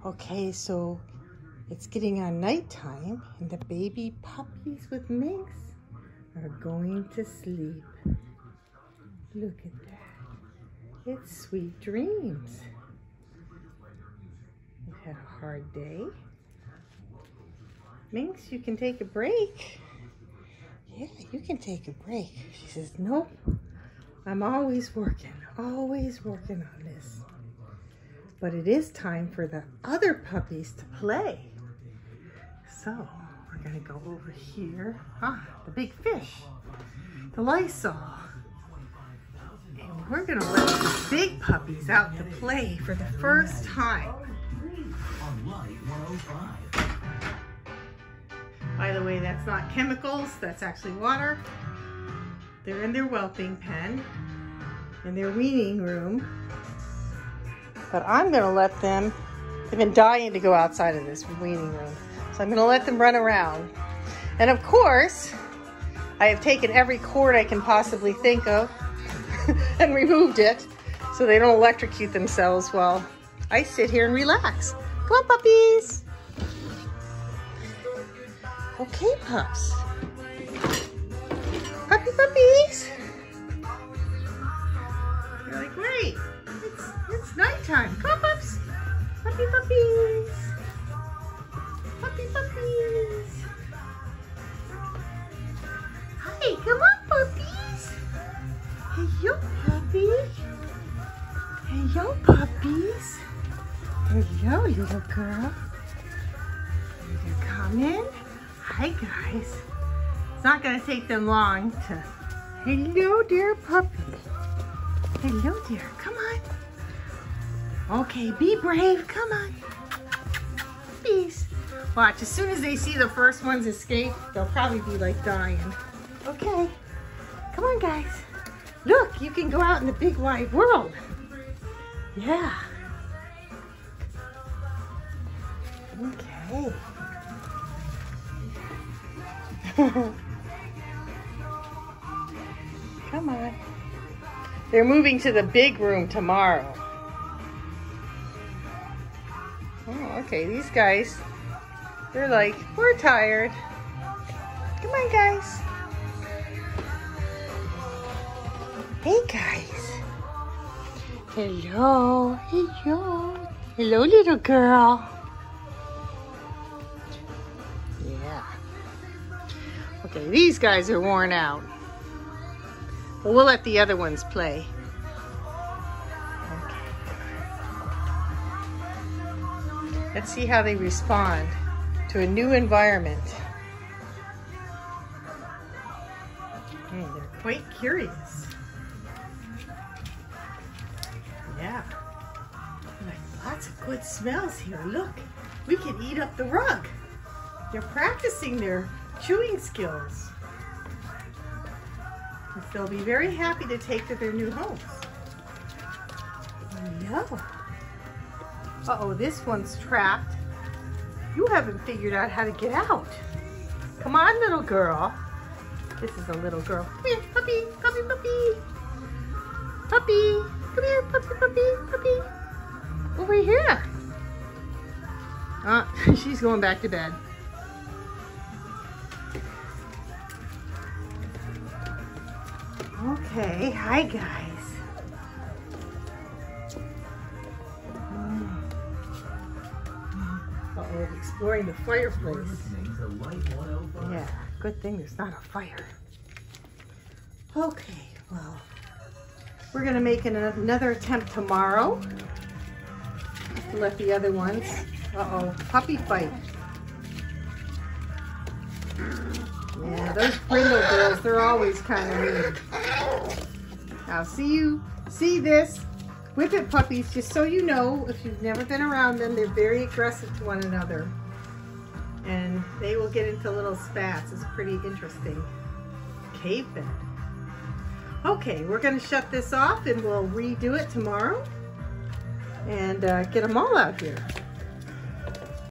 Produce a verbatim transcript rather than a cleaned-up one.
Okay, so it's getting on nighttime and the baby puppies with Minx are going to sleep. Look at that. It's sweet dreams. We've had a hard day. Minx, you can take a break. Yeah, you can take a break. She says, nope, I'm always working, always working on this. But it is time for the other puppies to play. So we're gonna go over here. Ah, the big fish, the Lysol. And we're gonna let the big puppies out to play for the first time. By the way, that's not chemicals, that's actually water. They're in their whelping pen, in their weaning room. But I'm gonna let them, they've been dying to go outside of this weaning room. So I'm gonna let them run around. And of course, I have taken every cord I can possibly think of and removed it so they don't electrocute themselves while I sit here and relax. Come on, puppies. Okay, pups. Puppy puppies. You're like, great. It's, it's nighttime. Come on, pups. Puppy puppies. Puppy puppies. Hi, come on, puppies. Hello, puppy. Hello, puppies. Hello, little girl. They're coming. Hi, guys. It's not going to take them long to... Hello, dear puppy. Hello, dear. Come on. Okay, be brave. Come on. Peace. Watch, as soon as they see the first ones escape, they'll probably be like dying. Okay. Come on, guys. Look, you can go out in the big wide world. Yeah. Okay. Come on. They're moving to the big room tomorrow. Oh, okay. These guys, they're like, we're tired. Come on, guys. Hey, guys. Hello. Hello. Hello, little girl. Yeah. Okay, these guys are worn out. But we'll let the other ones play. Okay. Let's see how they respond to a new environment. Okay, they're quite curious. Yeah. Like lots of good smells here. Look, we can eat up the rug. They're practicing their chewing skills. They'll be very happy to take to their new homes. No. Uh-oh, this one's trapped. You haven't figured out how to get out. Come on, little girl. This is a little girl. Come here, puppy, puppy, puppy. Puppy, come here, puppy, puppy, puppy. Over here. Uh, she's going back to bed. Okay, hi guys. Uh-oh, exploring the fireplace. Yeah, good thing there's not a fire. Okay, well, we're gonna make an, another attempt tomorrow. To let the other ones. Uh-oh, puppy fight. Yeah, those brindle girls, they're always kind of mean. Now, see you, see this? Whippet puppies, just so you know, if you've never been around them, they're very aggressive to one another. And they will get into little spats. It's pretty interesting. Cave bed. Okay, we're going to shut this off and we'll redo it tomorrow. And uh, get them all out here.